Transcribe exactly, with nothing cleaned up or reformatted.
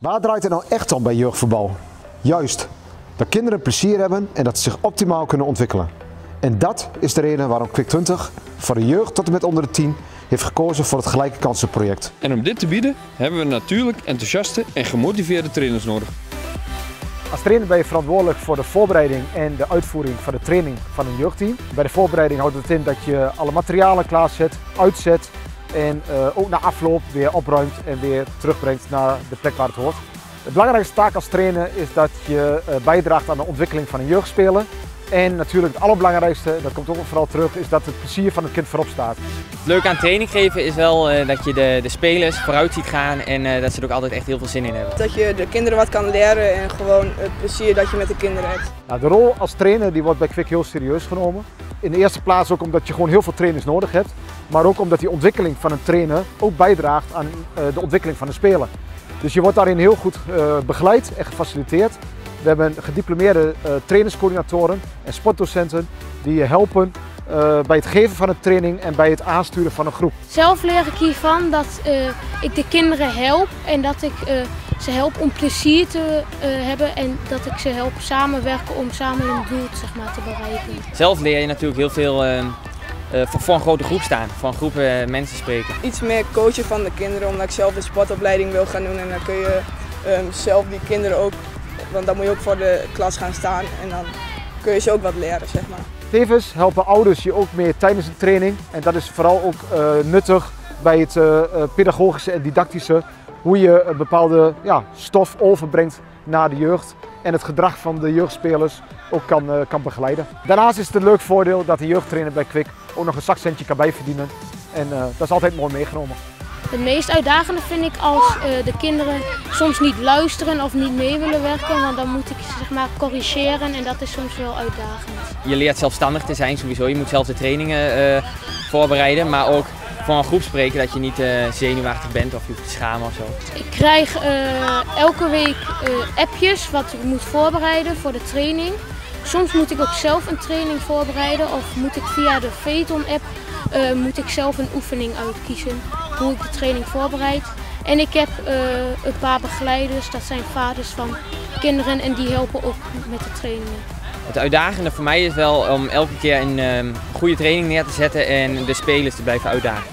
Waar draait het nou echt om bij jeugdvoetbal? Juist, dat kinderen plezier hebben en dat ze zich optimaal kunnen ontwikkelen. En dat is de reden waarom Kwik twintig voor de jeugd tot en met onder de tien heeft gekozen voor het Gelijke Kansen-project. En om dit te bieden hebben we natuurlijk enthousiaste en gemotiveerde trainers nodig. Als trainer ben je verantwoordelijk voor de voorbereiding en de uitvoering van de training van een jeugdteam. Bij de voorbereiding houdt het in dat je alle materialen klaarzet, uitzet en uh, ook na afloop weer opruimt en weer terugbrengt naar de plek waar het hoort. De belangrijkste taak als trainer is dat je uh, bijdraagt aan de ontwikkeling van een jeugdspeler. En natuurlijk het allerbelangrijkste, dat komt ook vooral terug, is dat het plezier van het kind voorop staat. Het leuke aan training geven is wel uh, dat je de, de spelers vooruit ziet gaan en uh, dat ze er ook altijd echt heel veel zin in hebben. Dat je de kinderen wat kan leren en gewoon het plezier dat je met de kinderen hebt. Nou, de rol als trainer die wordt bij Kwik heel serieus genomen. In de eerste plaats ook omdat je gewoon heel veel trainers nodig hebt. Maar ook omdat die ontwikkeling van een trainer ook bijdraagt aan uh, de ontwikkeling van een speler. Dus je wordt daarin heel goed uh, begeleid en gefaciliteerd. We hebben gediplomeerde uh, trainerscoördinatoren en sportdocenten die je helpen uh, bij het geven van een training en bij het aansturen van een groep. Zelf leer ik hiervan dat uh, ik de kinderen help en dat ik uh, ze help om plezier te uh, hebben en dat ik ze help samenwerken om samen hun doel zeg maar, te bereiken. Zelf leer je natuurlijk heel veel uh, uh, voor, voor een grote groep staan, voor een groep uh, mensen spreken. Iets meer coachen van de kinderen omdat ik zelf de sportopleiding wil gaan doen en dan kun je um, zelf die kinderen ook. Want dan moet je ook voor de klas gaan staan en dan kun je ze ook wat leren, zeg maar. Tevens helpen ouders je ook mee tijdens de training en dat is vooral ook uh, nuttig bij het uh, pedagogische en didactische, hoe je een bepaalde ja, stof overbrengt naar de jeugd en het gedrag van de jeugdspelers ook kan, uh, kan begeleiden. Daarnaast is het een leuk voordeel dat de jeugdtrainer bij Kwik ook nog een zakcentje kan bijverdienen en uh, dat is altijd mooi meegenomen. Het meest uitdagende vind ik als uh, de kinderen soms niet luisteren of niet mee willen werken, want dan moet ik zeg maar corrigeren en dat is soms wel uitdagend. Je leert zelfstandig te zijn sowieso, je moet zelf de trainingen uh, voorbereiden, maar ook voor een groep spreken dat je niet uh, zenuwachtig bent of je hoeft te schamen of zo. Ik krijg uh, elke week uh, appjes wat ik moet voorbereiden voor de training. Soms moet ik ook zelf een training voorbereiden of moet ik via de Phaeton app uh, moet ik zelf een oefening uitkiezen hoe ik de training voorbereid. En ik heb uh, een paar begeleiders, dat zijn vaders van kinderen en die helpen ook met de trainingen. Het uitdagende voor mij is wel om elke keer een um, goede training neer te zetten en de spelers te blijven uitdagen.